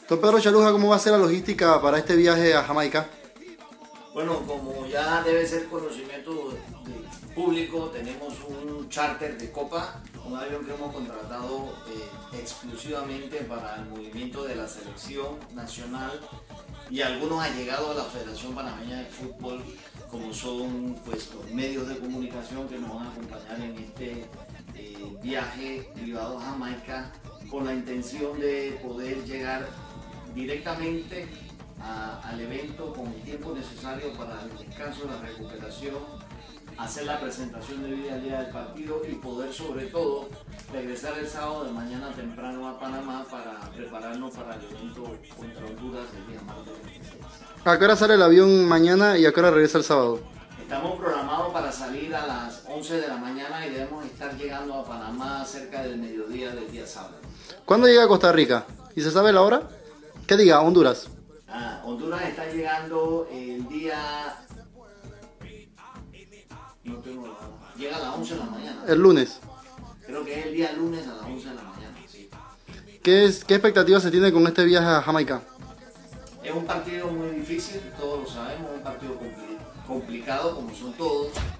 Don Pedro Chaluja, ¿cómo va a ser la logística para este viaje a Jamaica? Bueno, como ya debe ser conocimiento público, tenemos un charter de Copa, un avión que hemos contratado exclusivamente para el movimiento de la selección nacional y algunos allegados a la Federación Panameña de Fútbol, como son pues, los medios de comunicación que nos van a acompañar en este viaje privado a Jamaica, con la intención de poder llegar directamente al evento con el tiempo necesario para el descanso, la recuperación, hacer la presentación debida al día del partido y poder sobre todo regresar el sábado de mañana temprano a Panamá para prepararnos para el evento contra Honduras el día martes 26. ¿A qué hora sale el avión mañana y a qué hora regresa el sábado? Estamos programados para salir a las 11 de la mañana y debemos estar llegando a Panamá cerca del mediodía del día sábado. ¿Cuándo llega a Costa Rica? ¿Y se sabe la hora? ¿Qué diga? Honduras. Honduras está llegando el día... No tengo la hora. Llega a las 11 de la mañana. El lunes. Creo que es el día lunes a las 11 de la mañana, sí. ¿Qué expectativas se tiene con este viaje a Jamaica? Es un partido muy difícil, todos lo sabemos, un partido complicado como son todos.